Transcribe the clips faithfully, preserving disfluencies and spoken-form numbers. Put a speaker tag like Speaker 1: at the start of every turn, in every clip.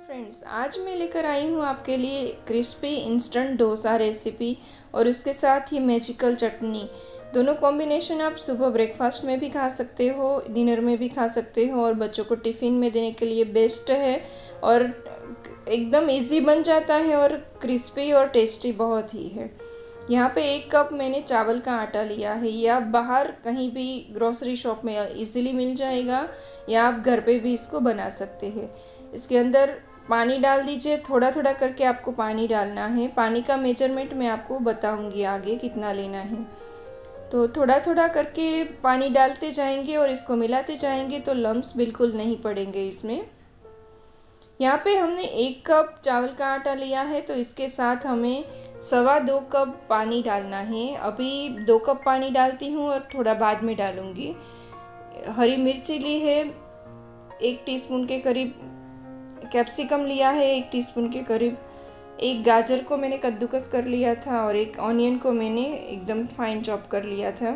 Speaker 1: Friends, आज मैं लेकर आई हूँ आपके लिए क्रिस्पी इंस्टेंट डोसा रेसिपी और उसके साथ ही मैजिकल चटनी। दोनों कॉम्बिनेशन आप सुबह ब्रेकफास्ट में भी खा सकते हो, डिनर में भी खा सकते हो और बच्चों को टिफ़िन में देने के लिए बेस्ट है और एकदम इजी बन जाता है और क्रिस्पी और टेस्टी बहुत ही है। यहाँ पे एक कप मैंने चावल का आटा लिया है। ये आप बाहर कहीं भी ग्रोसरी शॉप में इजीली मिल जाएगा या आप घर पे भी इसको बना सकते हैं। इसके अंदर पानी डाल दीजिए, थोड़ा थोड़ा करके आपको पानी डालना है। पानी का मेजरमेंट मैं आपको बताऊंगी आगे कितना लेना है। तो थोड़ा थोड़ा करके पानी डालते जाएंगे और इसको मिलाते जाएंगे तो लम्स बिल्कुल नहीं पड़ेंगे इसमें। यहाँ पे हमने एक कप चावल का आटा लिया है तो इसके साथ हमें सवा दो कप पानी डालना है। अभी दो कप पानी डालती हूँ और थोड़ा बाद में डालूँगी। हरी मिर्ची ली है एक टीस्पून के करीब, कैप्सिकम लिया है एक टीस्पून के करीब, एक गाजर को मैंने कद्दूकस कर लिया था और एक ऑनियन को मैंने एकदम फाइन चॉप कर लिया था।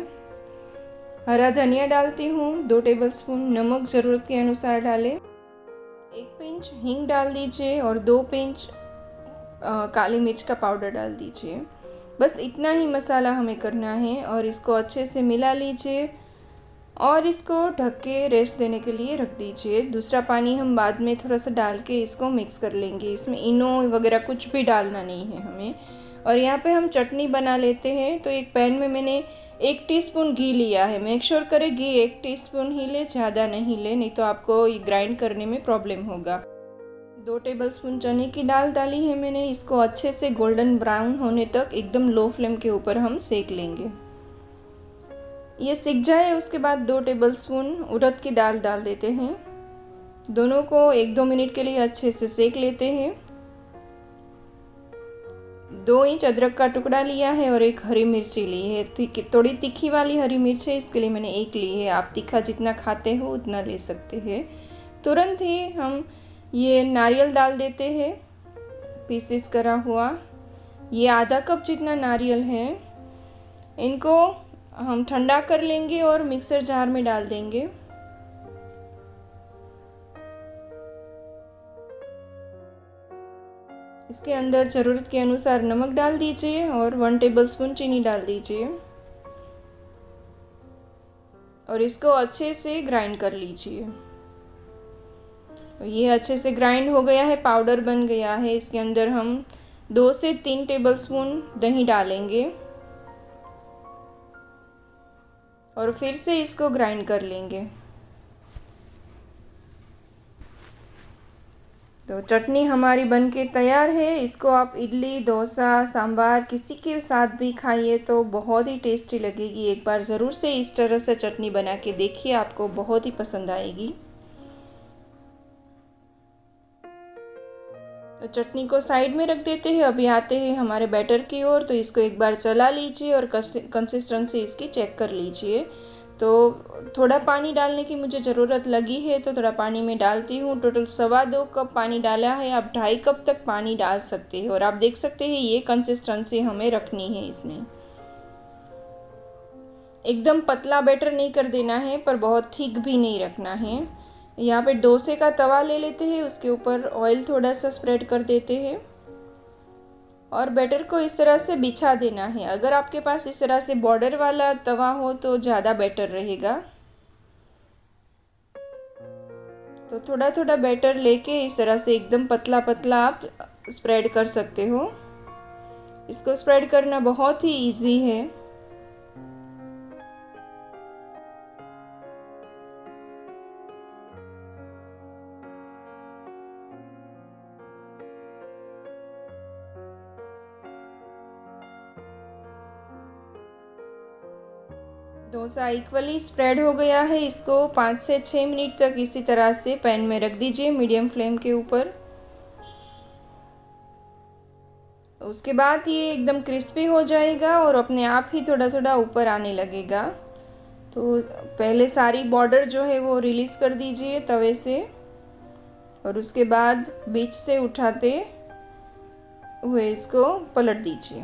Speaker 1: हरा धनिया डालती हूँ दो टेबलस्पून, नमक ज़रूरत के अनुसार डालें। एक पिंच हींग डाल दीजिए और दो पिंच काली मिर्च का पाउडर डाल दीजिए। बस इतना ही मसाला हमें करना है और इसको अच्छे से मिला लीजिए और इसको ढक के रेस्ट देने के लिए रख दीजिए। दूसरा पानी हम बाद में थोड़ा सा डाल के इसको मिक्स कर लेंगे। इसमें इनो वगैरह कुछ भी डालना नहीं है हमें। और यहाँ पे हम चटनी बना लेते हैं। तो एक पैन में मैंने एक टीस्पून घी लिया है। मेक श्योर करें घी एक टीस्पून ही ले, ज़्यादा नहीं ले, नहीं तो आपको ये ग्राइंड करने में प्रॉब्लम होगा। दो टेबलस्पून चने की दाल डाली है मैंने। इसको अच्छे से गोल्डन ब्राउन होने तक एकदम लो फ्लेम के ऊपर हम सेक लेंगे। ये सिक जाए उसके बाद दो टेबलस्पून उड़द की दाल डाल देते हैं। दोनों को एक दो मिनट के लिए अच्छे से सेक लेते हैं। दो इंच अदरक का टुकड़ा लिया है और एक हरी मिर्ची ली है। थोड़ी तीखी वाली हरी मिर्च है, इसके लिए मैंने एक ली है। आप तीखा जितना खाते हो उतना ले सकते हैं। तुरंत ही हम ये नारियल डाल देते हैं पीसेस करा हुआ। ये आधा कप जितना नारियल है। इनको हम ठंडा कर लेंगे और मिक्सर जार में डाल देंगे। इसके अंदर ज़रूरत के अनुसार नमक डाल दीजिए और वन टेबलस्पून चीनी डाल दीजिए और इसको अच्छे से ग्राइंड कर लीजिए। ये अच्छे से ग्राइंड हो गया है, पाउडर बन गया है। इसके अंदर हम दो से तीन टेबलस्पून दही डालेंगे और फिर से इसको ग्राइंड कर लेंगे। तो चटनी हमारी बनके तैयार है। इसको आप इडली, डोसा, सांभर किसी के साथ भी खाइए तो बहुत ही टेस्टी लगेगी। एक बार ज़रूर से इस तरह से चटनी बना के देखिए, आपको बहुत ही पसंद आएगी। तो चटनी को साइड में रख देते हैं। अभी आते हैं हमारे बैटर की ओर। तो इसको एक बार चला लीजिए और कंसिस्टेंसी इसकी चेक कर लीजिए। तो थोड़ा पानी डालने की मुझे ज़रूरत लगी है तो थोड़ा पानी में डालती हूँ। टोटल सवा दो कप पानी डाला है। आप ढाई कप तक पानी डाल सकते हैं और आप देख सकते हैं ये कंसिस्टेंसी हमें रखनी है। इसमें एकदम पतला बैटर नहीं कर देना है पर बहुत थिक भी नहीं रखना है। यहाँ पे डोसे का तवा ले लेते हैं, उसके ऊपर ऑयल थोड़ा सा स्प्रेड कर देते हैं और बैटर को इस तरह से बिछा देना है। अगर आपके पास इस तरह से बॉर्डर वाला तवा हो तो ज़्यादा बेटर रहेगा। तो थोड़ा थोड़ा बैटर लेके इस तरह से एकदम पतला पतला आप स्प्रेड कर सकते हो। इसको स्प्रेड करना बहुत ही इजी है। डोसा इक्वली स्प्रेड हो गया है। इसको पाँच से छः मिनट तक इसी तरह से पैन में रख दीजिए मीडियम फ्लेम के ऊपर। उसके बाद ये एकदम क्रिस्पी हो जाएगा और अपने आप ही थोड़ा थोड़ा ऊपर आने लगेगा। तो पहले सारी बॉर्डर जो है वो रिलीज़ कर दीजिए तवे से और उसके बाद बीच से उठाते हुए इसको पलट दीजिए।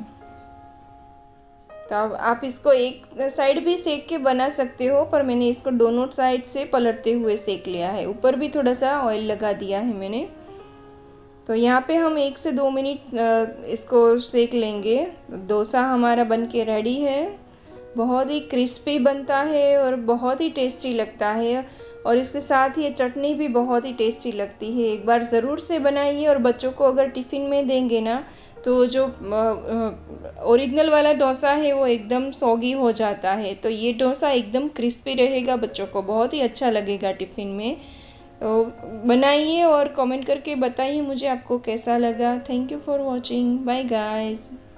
Speaker 1: तो अब आप इसको एक साइड भी सेक के बना सकते हो पर मैंने इसको दोनों साइड से पलटते हुए सेक लिया है। ऊपर भी थोड़ा सा ऑयल लगा दिया है मैंने। तो यहाँ पे हम एक से दो मिनट अ, इसको सेक लेंगे। डोसा हमारा बन के रेडी है। बहुत ही क्रिस्पी बनता है और बहुत ही टेस्टी लगता है, और इसके साथ ये चटनी भी बहुत ही टेस्टी लगती है। एक बार ज़रूर से बनाइए, और बच्चों को अगर टिफ़िन में देंगे ना, तो जो ओरिजिनल वाला डोसा है वो एकदम सॉगी हो जाता है, तो ये डोसा एकदम क्रिस्पी रहेगा, बच्चों को बहुत ही अच्छा लगेगा टिफ़िन में। तो बनाइए और कमेंट करके बताइए मुझे आपको कैसा लगा। Thank you for watching. Bye guys.